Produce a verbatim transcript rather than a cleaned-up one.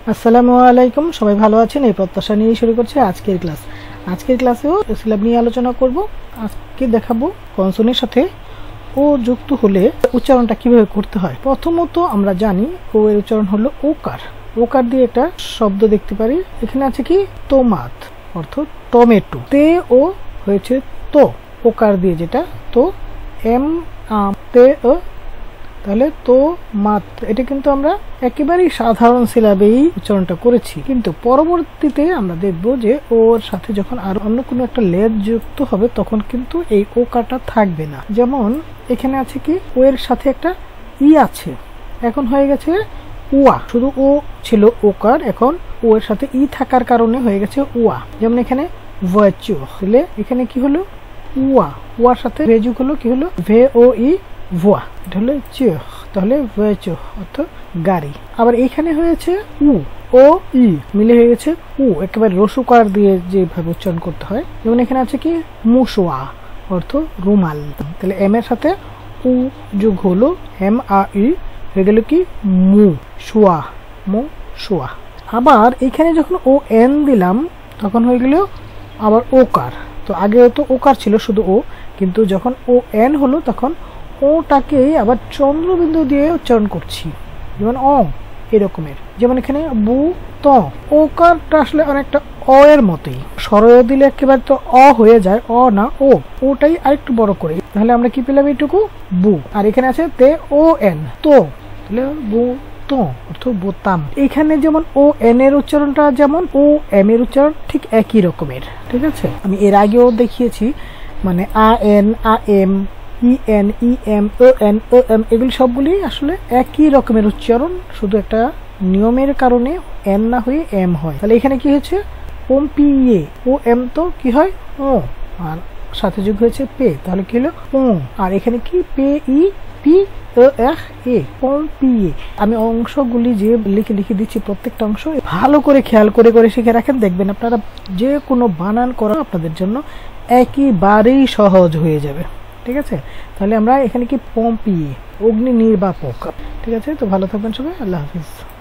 আসসালামু আলাইকুম, সবাই ভালো আছেন এই প্রত্যাশা নিয়ে শুরু করছি আজকের ক্লাস। আজকের ক্লাসেও সিলাব নিয়ে আলোচনা করব। আজকে দেখাবো কনসোনেন্টের সাথে ও যুক্ত হলে উচ্চারণটা কিভাবে করতে হয়। প্রথমত আমরা জানি ও এর উচ্চারণ হলো ওকার। ওকার দিয়ে একটা শব্দ দেখতে পারি, এখানে আছে কি তোমাত, অর্থ টমেটো। তে ও হয়েছে তো, ওকার দিয়ে যেটা তো, এম আম তে ও, তাহলে তো মাত। এটা কিন্তু আমরা একেবারেই সাধারণ সিলাবেই উচ্চারণটা করেছি, কিন্তু পরবর্তীতে আমরা দেখব যে ওর সাথে যখন আর অন্য কোনো একটা লেজ যুক্ত হবে তখন কিন্তু এই ওকাটা থাকবে না। যেমন এখানে আছে কি ও এর সাথে একটা ই আছে, এখন হয়ে গেছে উয়া। শুধু ও ছিল ওকার, এখন ও এর সাথে ই থাকার কারণে হয়ে গেছে উয়া। যেমন এখানে ভয়েচু হলে এখানে কি হলো উয়া, উয়ার সাথে ভেজুক হলো কি হলো ভে ও ই ভুয়া, এটা হলো চিহ, তাহলে ভয়েচু অর্থ গাড়ি। আবার এখানে হয়েছে উ, ও ই মিলে হয়ে গেছে উ, একেবারে রসুকার দিয়ে যেভাবে উচ্চারণ করতে হয়। যেমন এখানে আছে কি মুসোয়া অর্থ রুমাল, তাহলে এম এর সাথে উ যোগ হলো এম আ ই হয়ে গেল কি মু, শোয়া, মু শোয়া। আবার এখানে যখন ও এন দিলাম তখন হয়ে গেল আবার ওকার। তো আগে তো ওকার ছিল শুধু ও, কিন্তু যখন ও এন হলো তখন ওটাকে আবার চন্দ্রবিন্দু দিয়ে উচ্চারণ করছি, যেমন অ এরকমের। যেমন এখানে বু ত, ওকারটা আসলে অনেকটা অ এর মতোই, সরয় দিলে একেবারে তো অ হয়ে যায়, অ না ও, ওটাই আরেকটু বড় করে, তাহলে আমরা কি পেলাম এইটুকু বু। আর এখানে আছে তে ও এন তো, তাহলে বু তো অর্থ বোতাম। এখানে যেমন ও এন এর উচ্চারণটা যেমন ও এম এর উচ্চারণ ঠিক একই রকমের, ঠিক আছে। আমি এর আগেও দেখিয়েছি, মানে আ এন আ এম ই এন ই এম ও এন ও এম এগুলি সবগুলি আসলে একই রকমের উচ্চারণ, শুধু একটা নিয়মের কারণে এন না হয়ে এম হয়। তাহলে এখানে কি হয়েছে ওম পি এ, ও এম তো কি হয় ও, আর সাথে যোগ হয়েছে পে, তাহলে কি হলো ও। আর এখানে কি পে ই পি ও এখ এ, ওম পি এ। আমি অংশগুলি যে লিখে লিখে দিচ্ছি প্রত্যেকটা অংশ ভালো করে খেয়াল করে করে শিখে রাখেন, দেখবেন আপনারা যে কোনো বানান করা আপনাদের জন্য একেবারেই সহজ হয়ে যাবে, ঠিক আছে। তাহলে আমরা এখানে কি পম্পিয়ে, অগ্নি নির্বাপক, ঠিক আছে। তো ভালো থাকবেন সবাই, আল্লাহ হাফিজ।